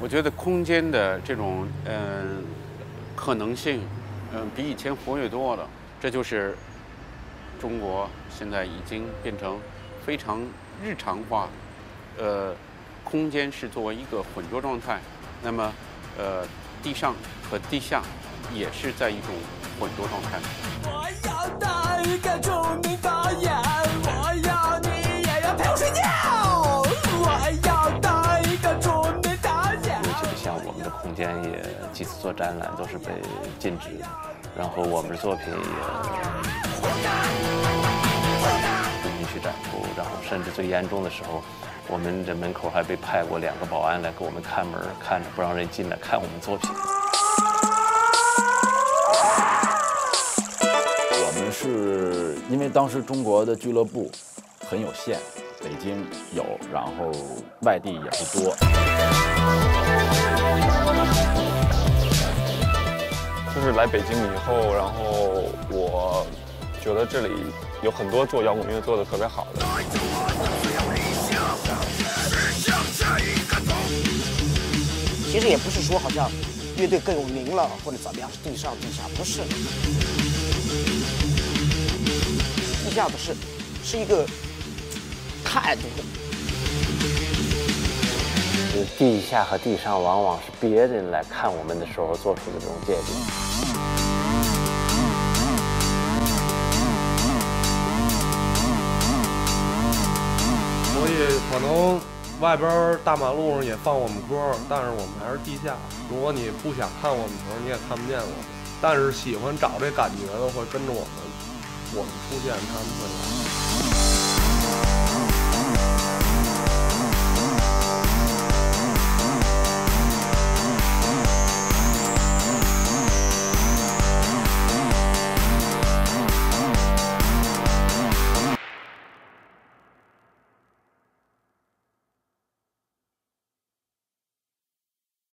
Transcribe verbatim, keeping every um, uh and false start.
我觉得空间的这种嗯、呃、可能性，嗯、呃、比以前活跃多了。这就是中国现在已经变成非常日常化，呃，空间是作为一个混浊状态，那么呃地上和地下也是在一种混浊状态。 我要当一个著名导演，我要你也要陪我睡觉。我要当一个著名导演。 尤其是像我们的空间也几次做展览都是被禁止的，然后我们的作品也不允许展出，然后甚至最严重的时候，我们这门口还被派过两个保安来给我们看门，看着不让人进来看我们作品。 我们是因为当时中国的俱乐部很有限，北京有，然后外地也不多。 就是来北京以后，然后我觉得这里有很多做摇滚乐做得特别好的。 其实也不是说好像乐队更有名了或者怎么样，是地上地下，不是。地下的是是一个态度。 地下和地上往往是别人来看我们的时候做出的这种界定。 所以可能外边大马路上也放我们歌，但是我们还是地下。如果你不想看我们的时候，你也看不见我们。但是喜欢找这感觉的会跟着我们，我们出现，他们会来。